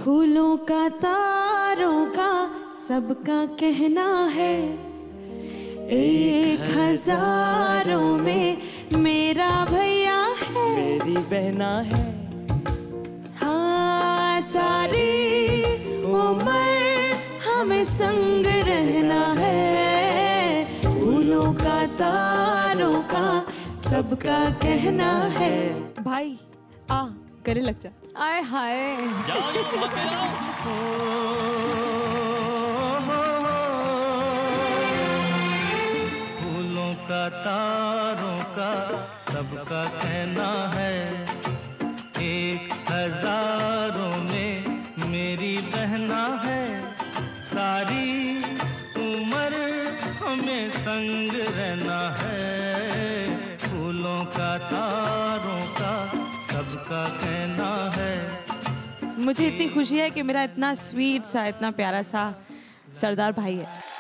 फूलों का तारों का सबका कहना है, 1000 में मेरा भैया है, मेरी बहना है। हाँ सारी उम्र हमें संग रहना है, फूलों का तारों का सबका कहना है। भाई आ करे लग जा। आए हाय फूलों का तारों का सबका कहना है, 1000 में मेरी बहना है, सारी उम्र हमें संग रहना है, फूलों का तारों का सबका कहना है। मुझे इतनी खुशी है कि मेरा इतना स्वीट सा इतना प्यारा सा सरदार भाई है।